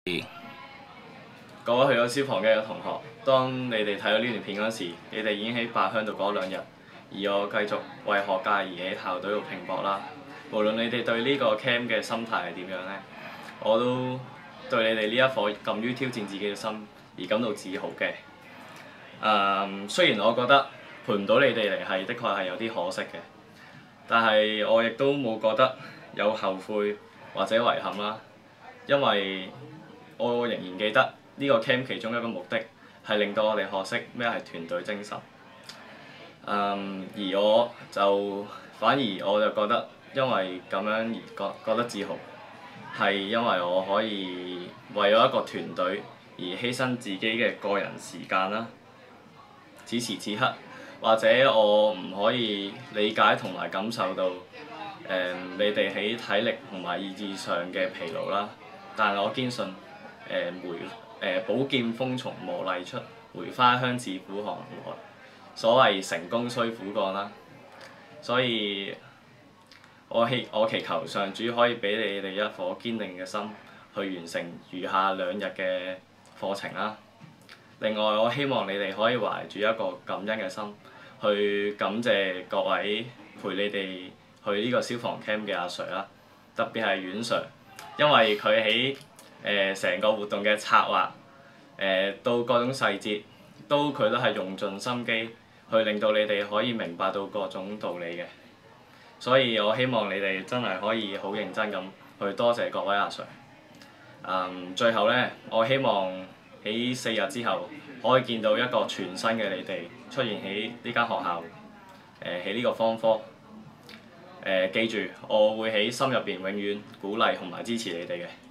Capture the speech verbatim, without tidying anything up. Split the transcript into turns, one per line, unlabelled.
各位去咗消防嘅同學，當你哋睇到呢段片嗰時，你哋已經喺八鄉度過咗兩日，而我繼續為學界而喺校隊度拼搏啦。無論你哋對呢個 camp 嘅心態係點樣呢，我都對你哋呢一顆敢於挑戰自己嘅心而感到自豪嘅。誒、嗯，雖然我覺得陪唔到你哋嚟係的確係有啲可惜嘅，但係我亦都冇覺得有後悔或者遺憾啦，因為我仍然記得呢個 camp 其中一個目的係令到我哋學識咩係團隊精神。嗯，而我就反而我就覺得，因為咁樣而覺覺得自豪，係因為我可以為咗一個團隊而犧牲自己嘅個人時間啦。此時此刻，或者我唔可以理解同埋感受到誒、呃、你哋喺體力同埋意志上嘅疲勞啦，但係我堅信誒、呃、梅誒寶劍鋒從磨礪出，梅花香自苦寒來。所謂成功須苦幹啦，所以我希我祈求上主可以俾你哋一顆堅定嘅心，去完成餘下兩日嘅課程啦。另外，我希望你哋可以懷住一個感恩嘅心，去感謝各位陪你哋去呢個消防 camp 嘅阿 Sir 啦，特別係阮 Sir， 因為佢喺誒成個活動嘅策劃，誒、呃、到各種細節，都佢都係用盡心機去令到你哋可以明白到各種道理嘅。所以我希望你哋真係可以好認真咁去多謝各位阿 Sir。嗯，最後呢，我希望喺四日之後可以見到一個全新嘅你哋出現喺呢間學校，誒喺呢個方科。誒、呃、記住，我會喺心入邊永遠鼓勵同埋支持你哋嘅。